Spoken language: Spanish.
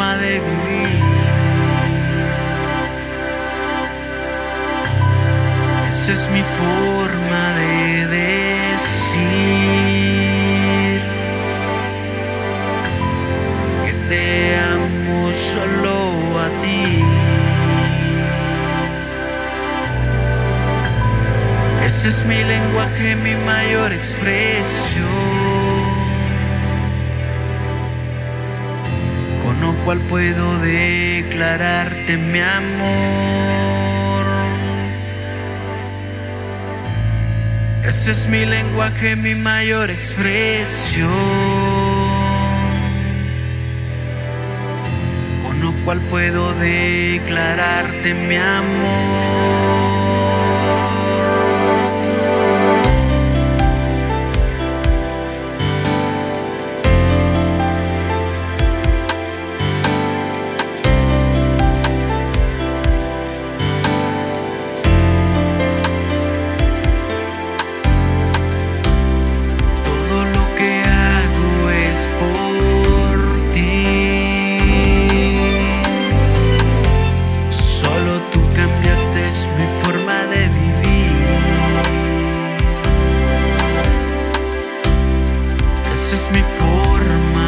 forma de vivir. Esa es mi forma de decir que te amo solo a ti. Ese es mi lenguaje, mi mayor expresión, con lo cual puedo declararte mi amor. Ese es mi lenguaje, mi mayor expresión, con lo cual puedo declararte mi amor. Esa es mi forma